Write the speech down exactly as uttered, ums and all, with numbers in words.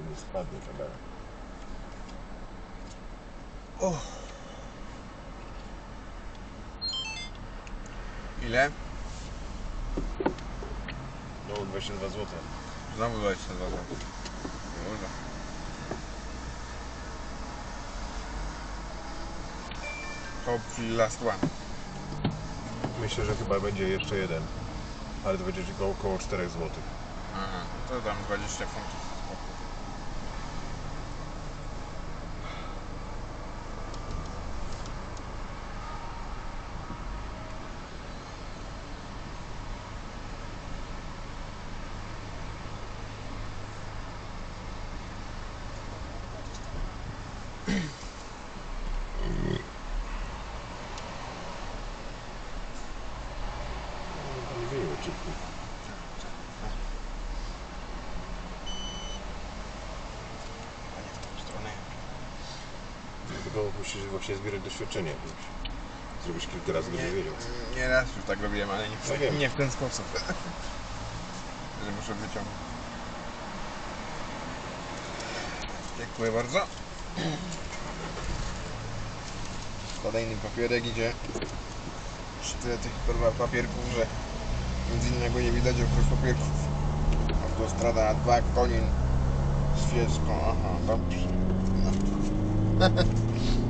nie spadnie kamera. Oh. Ile? No dwadzieścia dwa złote. Znowu dwadzieścia dwa złote. Może. Hopefully last one. Myślę, że chyba będzie jeszcze jeden. Ale to będzie tylko około czterech złotych. Aha, to tam dwadzieścia funtów. Nie wiem, czy... A nie w tą stronę. Tylko musisz właśnie zbierać doświadczenie. Zrobisz kilka razy, będziesz wiedział. Nie raz już tak robiłem, ale nie No w, wiem. nie w ten sposób. Że muszę wyciągnąć. Dziękuję bardzo. Kolejny papierek idzie. Już tyle tych kurwa papierków, że nic innego nie widać oprócz papierków. Autostrada A dwa, Konin, Świecką, aha, dobrze. No.